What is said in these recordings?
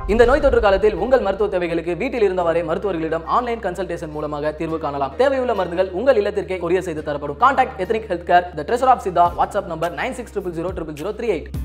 இந்த நோய் தொற்று காலத்தில் உங்கள் மருத்துவ தேவைகளுக்கு வீட்டில் இருந்தவரை மருத்துவர்களிடம் ஆன்லைன் கன்சல்டேஷன் மூலமாக தீர்வு காணலாம். தேவையுள்ள மருந்துகள் உங்கள் இல்லத்திற்கே கொரியர் செய்து தரப்படும். Contact ethnic health care, the treasure of Siddha. WhatsApp number 9600000038.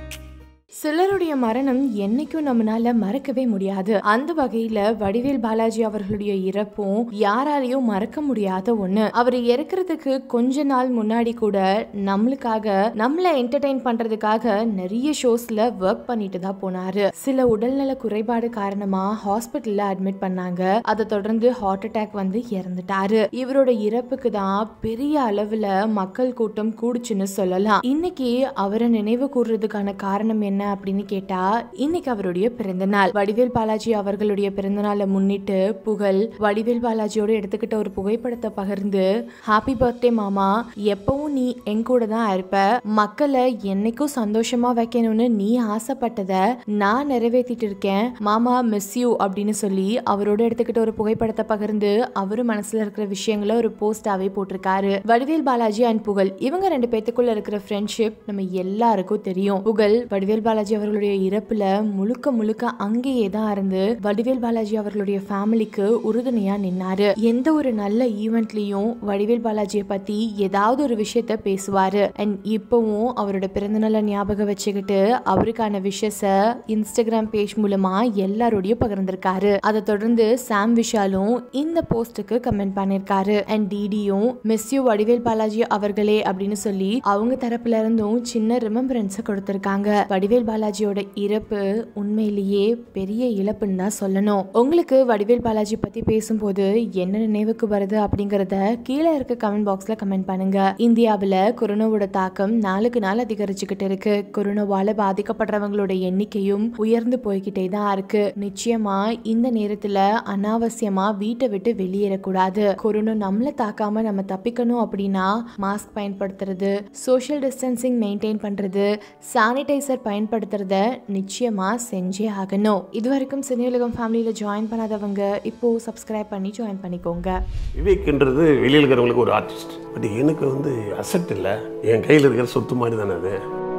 சிலருடைய மரணம் என்னைக்கும் நம்மளால மறக்கவே முடியாது. அந்த வகையில வடிவேல் பாலாஜி அவர்களுடைய இறப்பும் யாராலையும் மறக்க முடியாத ஒண்ணு. அவர் இறக்குறதுக்கு கொஞ்ச நாள் முன்னாடி கூட நம்மளுக்காக நம்மள என்டர்டெயின் பண்றதுக்காக நிறைய ஷோஸ்ல ஒர்க் பண்ணிட்டு தான் போனாரு. சில உடல்நல குறைபாடு காரணமா ஹாஸ்பிட்டல்ல அட்மிட் பண்ணாங்க. அதை தொடர்ந்து ஹார்ட் அட்டாக் வந்து இறந்துட்டாரு. இவரோட இறப்புக்கு தான் பெரிய அளவுல மக்கள் கூட்டம் கூடுச்சுன்னு சொல்லலாம். இன்னைக்கு அவரை நினைவு கூறுறதுக்கான காரணம் என்ன அப்படின்னு கேட்டா, இன்னைக்கு அவருடைய பிறந்த நாள். வடிவேல் பாலாஜி அவர்களுடைய பிறந்த நாளை முன்னிட்டு புகழ் வடிவேல் பாலாஜியோட எடுத்துக்கிட்ட ஒரு புகைப்படத்தை பகிர்ந்து, ஹாப்பி பர்த்டே மாமா, எப்பவும் நீ என் கூட தான் இருப்ப, மக்களை என்னைக்கும் சந்தோஷமா வைக்கணும்னு நீ ஆசைப்பட்டதை நான் நிறைவேற்றிட்டு இருக்கேன் மாமா, மிஸ் யூ அப்படின்னு சொல்லி அவரோட எடுத்துக்கிட்ட ஒரு புகைப்படத்தை பகிர்ந்து அவரு மனசுல இருக்கிற விஷயங்களை ஒரு போஸ்டாவே போட்டிருக்காரு. வடிவேல் பாலாஜி அண்ட் புகழ் இவங்க ரெண்டு பேத்துக்குள்ள இருக்கிற ஃப்ரெண்ட்ஷிப் நம்ம எல்லாருக்கும் தெரியும். புகழ் வடிவேல் பாலாஜி அவர்களுடைய இறப்புல முழுக்க அங்கேயே தான் இருந்து வடிவேல் பாலாஜி அவர்களுடைய ஃபேமிலிக்கு உறுதுணையா நின்னாரு. எந்த ஒரு நல்ல ஈவென்ட்லயும் வடிவேல் பாலாஜியை பத்தி ஏதாவது ஒரு விஷயத்த பேசுவாரு. அண்ட் இப்பவும் அவரோட பிறந்தநாளை ஞாபகம் வச்சுக்கிட்டு அவருக்கான விஷஸ இன்ஸ்டாகிராம் பேஜ் மூலமா எல்லாரோடையும் பகிர்ந்திருக்காரு. அதை தொடர்ந்து சாம் விஷாலும் இந்த போஸ்டுக்கு கமெண்ட் பண்ணிருக்காரு. அண்ட் டிடியும் மிஸ் யூ வடிவேல் பாலாஜி அவர்களே அப்படின்னு சொல்லி அவங்க தரப்புல இருந்தும் சின்ன ரிமெம்பரன்ஸ கொடுத்திருக்காங்க. வடிவேல் பாலாஜியோட இறப்பு உண்மையிலேயே பெரிய இழப்புன்னு தான் சொல்லணும். உங்களுக்கு வடிவேல் பாலாஜி பத்தி பேசும்போது என்ன நினைவுக்கு வருது அப்படிங்கறத கீழே இருக்க கமெண்ட் பாக்ஸ்ல கமெண்ட் பண்ணுங்க. இந்தியாவில் கொரோனாவோட தாக்கம் நாளுக்கு நாள் அதிகரிச்சுக்கிட்டு இருக்கு. கொரோனாவால பாதிக்கப்படுறவங்களோட எண்ணிக்கையும் உயர்ந்து போய்கிட்டே தான் இருக்கு. நிச்சயமா இந்த நேரத்துல அனாவசியமா வீட்டை விட்டு வெளியேறக்கூடாது. கொரோனா நம்மள தாக்காம நம்ம தப்பிக்கணும் அப்படின்னா மாஸ்க் பயன்படுத்துறது, சோஷியல் டிஸ்டன்சிங் மெயின்டைன் பண்றது, சானிடைசர் பயன்படுத்துறத நிச்சயமா செஞ்சே ஆகணும். இதுவரைக்கும் சினியுலகம் ஃபேமிலியில ஜாயின் பண்ணாதவங்க இப்போ சப்ஸ்கிரைப் பண்ணி ஜாயின் பண்ணிக்கோங்க. விவேக்ன்றது வெளியில் இருக்கிறவங்களுக்கு ஒரு ஆர்டிஸ்ட், பட் எனக்கு வந்து அசெட் இல்லை, என் கையில் இருக்கிற சொத்து மாதிரி தானே அது.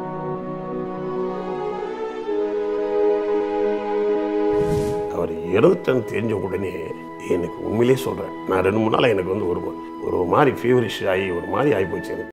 அவர் 20 தெரிஞ்ச உடனே எனக்கு உண்மையிலே சொல்கிறேன், நான் 2-3 நாள் எனக்கு வந்து ஒரு மாதிரி ஃபீவரிஷ் ஆகி ஒரு மாதிரி ஆகிப்போச்சு எனக்கு.